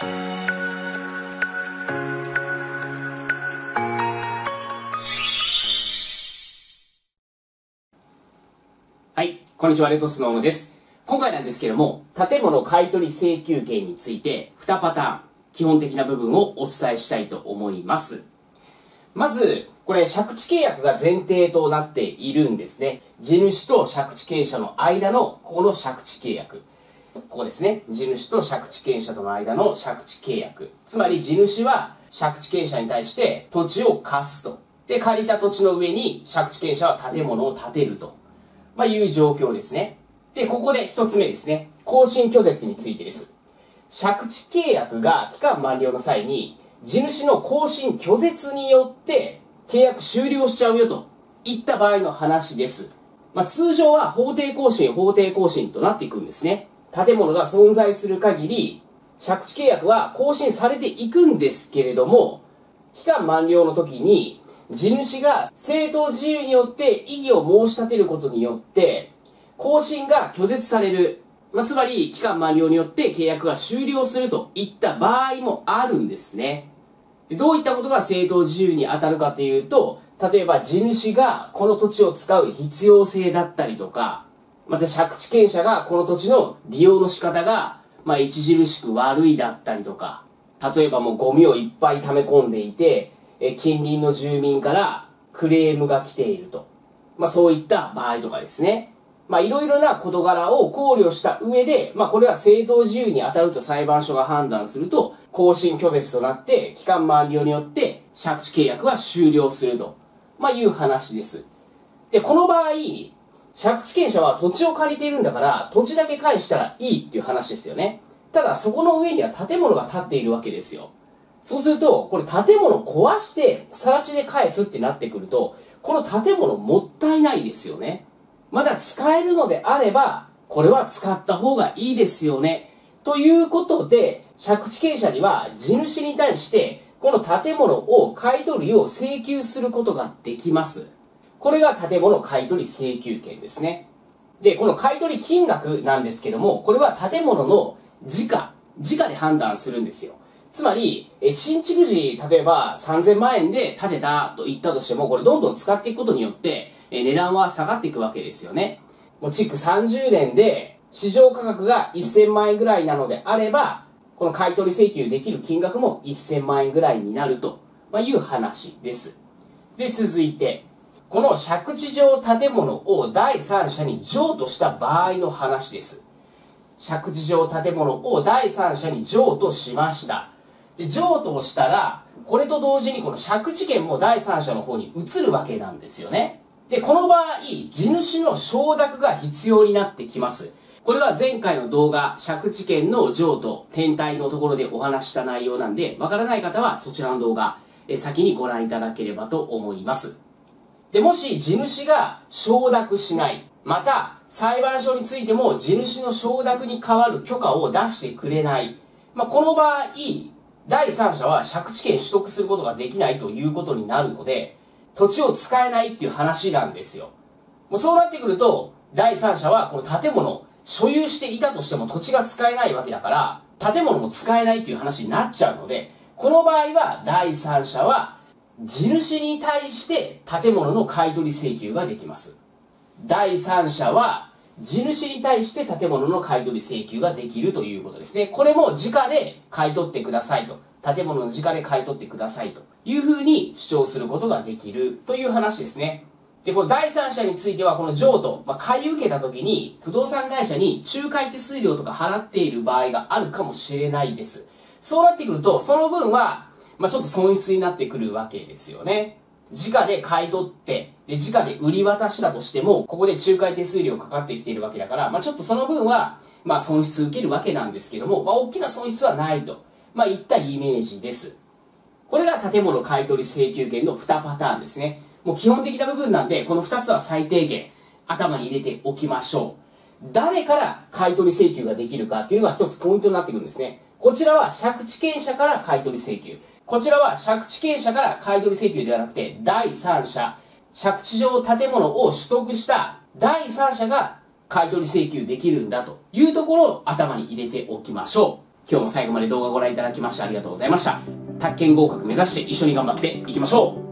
はい、こんにちは、レッドスノームです。今回なんですけども、建物買取請求権について2パターン、基本的な部分をお伝えしたいと思います。まず、これ、借地契約が前提となっているんですね。地主と借地権者の間の、ここの借地契約。ここですね。地主と借地権者との間の借地契約。つまり、地主は借地権者に対して土地を貸すと。で、借りた土地の上に借地権者は建物を建てると。いう状況ですね。で、ここで一つ目ですね。更新拒絶についてです。借地契約が期間満了の際に、地主の更新拒絶によって契約終了しちゃうよといった場合の話です。通常は法定更新となっていくんですね。建物が存在する限り、借地契約は更新されていくんですけれども、期間満了の時に、地主が正当事由によって異議を申し立てることによって、更新が拒絶される。つまり、期間満了によって契約が終了するといった場合もあるんですね。で、どういったことが正当事由に当たるかというと、例えば地主がこの土地を使う必要性だったりとか、また借地権者がこの土地の利用の仕方が、著しく悪いだったりとか、例えばもうゴミをいっぱい溜め込んでいて、近隣の住民からクレームが来ていると。そういった場合とかですね。いろいろな事柄を考慮した上で、これは正当事由に当たると裁判所が判断すると、更新拒絶となって、期間満了によって借地契約が終了すると、いう話です。で、この場合、借地権者は土地を借りているんだから、土地だけ返したらいいっていう話ですよね。ただ、そこの上には建物が建っているわけですよ。そうすると、これ建物を壊して、更地で返すってなってくると、この建物もったいないですよね。まだ使えるのであれば、これは使った方がいいですよね。ということで、借地権者には地主に対して、この建物を買い取るよう請求することができます。これが建物買取請求権ですね。で、この買取金額なんですけども、これは建物の時価で判断するんですよ。つまり、新築時、例えば3000万円で建てたと言ったとしても、これどんどん使っていくことによって、値段は下がっていくわけですよね。もう築30年で、市場価格が1000万円ぐらいなのであれば、この買取請求できる金額も1000万円ぐらいになるという話です。で、続いて、この借地上建物を第三者に譲渡した場合の話です。借地上建物を第三者に譲渡しました。で、譲渡をしたら、これと同時にこの借地権も第三者の方に移るわけなんですよね。で、この場合、地主の承諾が必要になってきます。これは前回の動画、借地権の譲渡、転退のところでお話した内容なんで、わからない方はそちらの動画、先にご覧いただければと思います。で、もし地主が承諾しない、また裁判所についても地主の承諾に代わる許可を出してくれない。この場合、第三者は借地権取得することができないということになるので、土地を使えないっていう話なんですよ。もうそうなってくると、第三者はこの建物を所有していたとしても土地が使えないわけだから、建物も使えないっていう話になっちゃうので、この場合は第三者は地主に対して建物の買取請求ができます。第三者は地主に対して建物の買取請求ができるということですね。これも直で買い取ってくださいと。建物の直で買い取ってくださいというふうに主張することができるという話ですね。で、この第三者についてはこの譲渡、買い受けた時に不動産会社に仲介手数料とか払っている場合があるかもしれないです。そうなってくると、その分は、ちょっと損失になってくるわけですよね。直で買い取って、で、直で売り渡したとしても、ここで仲介手数料かかってきているわけだから、ちょっとその分は、損失受けるわけなんですけども、大きな損失はないと、いったイメージです。これが建物買取請求権の2パターンですね。もう基本的な部分なんで、この2つは最低限頭に入れておきましょう。誰から買取請求ができるかっていうのが一つポイントになってくるんですね。こちらは借地権者から買取請求。こちらは借地権者から買取請求ではなくて、第三者、借地上建物を取得した第三者が買取請求できるんだというところを頭に入れておきましょう。 今日も最後まで動画ご覧いただきましてありがとうございました。宅建合格目指して一緒に頑張っていきましょう。